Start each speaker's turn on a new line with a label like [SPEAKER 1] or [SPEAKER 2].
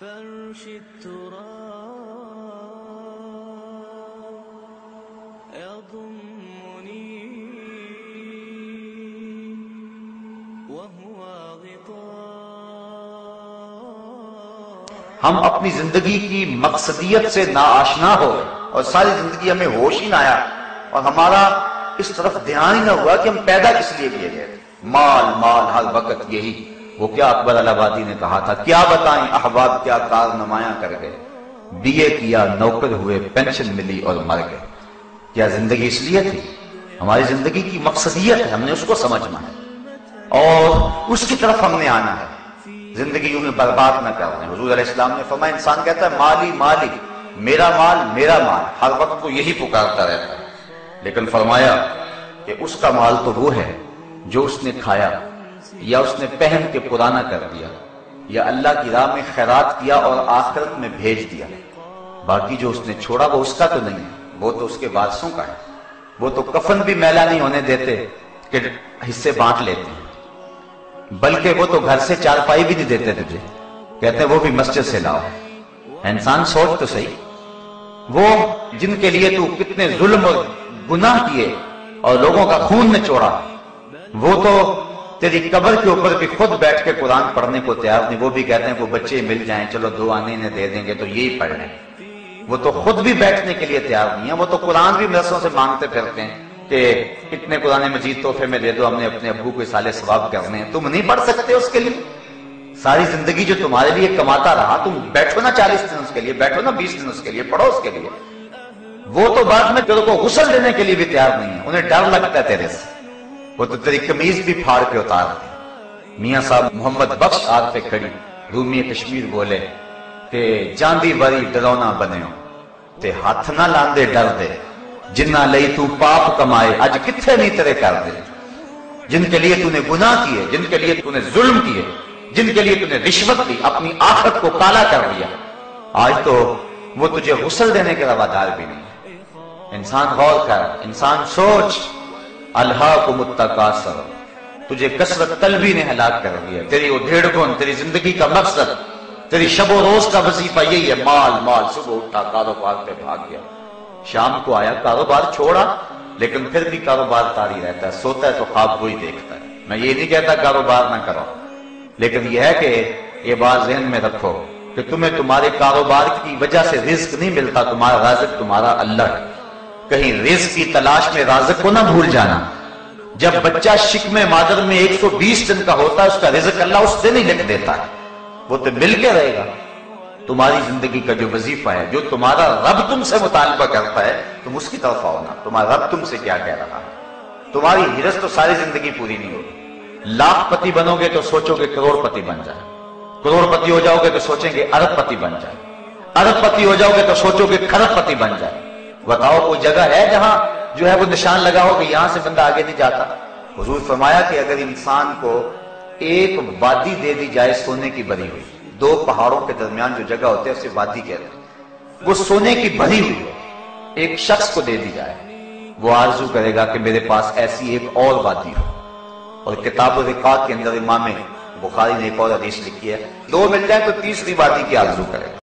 [SPEAKER 1] فرش التراب يضمني وهو غطاء۔
[SPEAKER 2] ہم اپنی زندگی کی مقصدیت سے ناآشنا ہو گئے اور ساری زندگی ہمیں ہوش ہی نہ آیا اور ہمارا اس طرف دھیان ہی نہ ہوا کہ ہم پیدا کس لیے کیے گئے تھے۔ مال مال ہر وقت یہی، وہ کیا اکبر الہ آبادی نے کہا تھا، کیا بتائیں احباب کیا کار نمایاں کر گئے، بی اے کیا نوکر ہوئے پینشن ملی اور مر گئے۔ کیا زندگی اس لیے تھی؟ ہماری زندگی کی مقصدیت ہے، ہم نے اس کو سمجھنا ہے اور اس کی طرف ہم نے آنا ہے، زندگی یوں میں برباد نہ کر دیں۔ حضور علیہ السلام نے فرمایا انسان کہتا ہے مالی مالی، میرا مال میرا مال، ہر وقت وہ یہی پکارتا رہتا ہے، لیکن فرمایا کہ اس کا مال تو وہ ہے جو اس نے کھایا یا اس نے پہن کے پرانا کر دیا یا اللہ کی راہ میں خیرات کیا اور آخرت میں بھیج دیا، باقی جو اس نے چھوڑا وہ اس کا تو نہیں ہے، وہ تو اس کے وارثوں کا ہے۔ وہ تو کفن بھی میلا نہیں ہونے دیتے کہ حصے بانٹ لیتے ہیں، بلکہ وہ تو گھر سے چارپائی بھی نہیں دیتے تجھے، کہتے ہیں وہ بھی مسجد سے لاؤ۔ انسان سوچ تو صحیح، وہ جن کے لیے تو کتنے ظلم اور گناہ کیے اور لوگوں کا خون نچوڑا، وہ تو تیری قبر کے اوپر بھی خود بیٹھ کے قرآن پڑھنے کو تیار نہیں، وہ بھی کہتے ہیں وہ بچے مل جائیں چلو دو آنے انہیں دے دیں گے تو یہی پڑھ لیں۔ وہ تو خود بھی بیٹھنے کے لیے تیار نہیں ہے، وہ تو قرآن بھی مدرسوں سے مانگتے پھرتے ہیں کہ اتنے قرآن مجید تحفے میں دے دو، ہم نے اپنے ابو کو سالے ثواب کرنے ہیں۔ تم نہیں پڑھ سکتے اس کے لیے؟ ساری زندگی جو تمہارے لیے کماتا رہا، تم بیٹھو نا 40 دن اس کے لیے، بیٹھو نا 20 دن اس کے لیے، پڑھو اس کے لیے۔ وہ تو بعد میں تیرے کو غسل دینے کے لیے بھی تیار نہیں ہے، انہیں ڈر لگتا ہے تیرے سے، وہ تو تیری قمیض بھی پھاڑ کے اتارتے۔ میاں صاحب محمد بخش آگ پہ کھڑی رومی کشمیر بولے کہ جاندی بری ڈرونا بنیو تے ہاتھ نہ لاندے ڈر دے، جنہ لئی تو پاپ کمائے اج کتھے نہیں تیرے کر دے۔ جن کے لیے تو نے گناہ کیے، جن کے لیے تو نے ظلم کیے، جن کے لیے تو نے رشوت دی، اپنی آخرت کو کالا کر دیا، آج تو وہ تجھے غسل دینے کے روادار بھی نہیں۔ انسان غور کر، انسان سوچ، الہاکم التکاثر، تجھے کثرت طلبی نے ہلاک کر دیا۔ تیری وہ ڈھیڑ گن، تیری زندگی کا مقصد، تیری شب و روز کا وظیفہ یہی ہے، مال مال۔ صبح اٹھا کاروبار پہ بھاگ گیا، شام کو آیا کاروبار چھوڑا، لیکن پھر بھی کاروبار طاری رہتا ہے، سوتا ہے تو خواب وہی دیکھتا ہے۔ میں یہ نہیں کہتا کاروبار نہ کرو، لیکن یہ ہے کہ یہ بات ذہن میں رکھو کہ تمہیں تمہارے کاروبار کی وجہ سے رزق نہیں ملتا، تمہارا رازق تمہارا اللہ ہے۔ کہیں رزق کی تلاش میں رازق کو نہ بھول جانا۔ جب بچہ شکم مادر میں 120 دن کا ہوتا ہے، اس کا رزق اللہ اس دن ہی لکھ دیتا ہے، وہ تو مل کے رہے گا۔ تمہاری زندگی کا جو وظیفہ ہے، جو تمہارا رب تم سے مطالبہ کرتا ہے، تم اس کی طرف آؤ نا۔ تمہارا رب تم سے کیا کہہ رہا ہے؟ تمہاری ہرس تو ساری زندگی پوری نہیں ہوگی۔ لاکھ پتی بنو گے تو سوچو گے کروڑ پتی بن جائے، کروڑ پتی ہو جاؤ گے تو سوچیں گے ارب پتی بن جائے، ارب پتی ہو جاؤ گے تو سوچو گے کھرب پتی بن جائے۔ بتاؤ کوئی جگہ ہے جہاں جو ہے وہ نشان لگا ہو کہ یہاں سے بندہ آگے نہیں جاتا؟ حضور فرمایا کہ اگر انسان کو ایک وادی دے دی جائے سونے کی بھری ہوئی، دو پہاڑوں کے درمیان جو جگہ ہوتی ہے اسے وادی کہتے ہیں، وہ سونے کی بھری ہوئی ہے، ایک شخص کو دے دی جائے، وہ آرزو کرے گا کہ میرے پاس ایسی ایک اور وادی ہو۔ اور کتاب الرقاق کے اندر امام بخاری نے ایک اور حدیث لکھی ہے، دو مل جائے تو تیسری وادی کی آرزو کرے گا۔